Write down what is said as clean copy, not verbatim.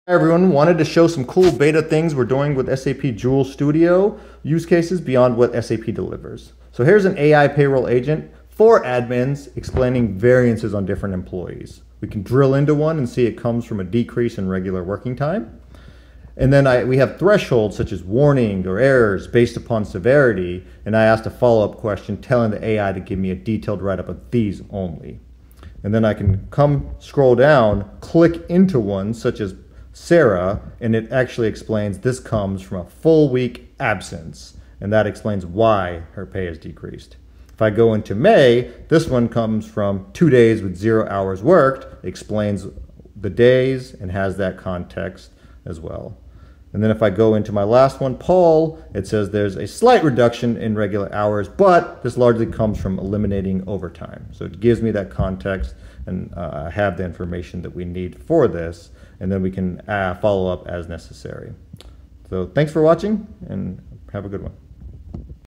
Hi everyone, wanted to show some cool beta things we're doing with SAP Joule Studio use cases beyond what SAP delivers. So here's an AI payroll agent for admins explaining variances on different employees. We can drill into one and see it comes from a decrease in regular working time. And then we have thresholds such as warning or errors based upon severity, and I asked a follow-up question telling the AI to give me a detailed write-up of these only. And then I can scroll down, click into one such as Sarah, and it actually explains this comes from a full week absence, and that explains why her pay is decreased. If I go into May, this one comes from 2 days with 0 hours worked, explains the days and has that context as well. And then if I go into my last one, Paul, it says there's a slight reduction in regular hours, but this largely comes from eliminating overtime. So it gives me that context, and I have the information that we need for this, and then we can follow up as necessary. So thanks for watching, and have a good one.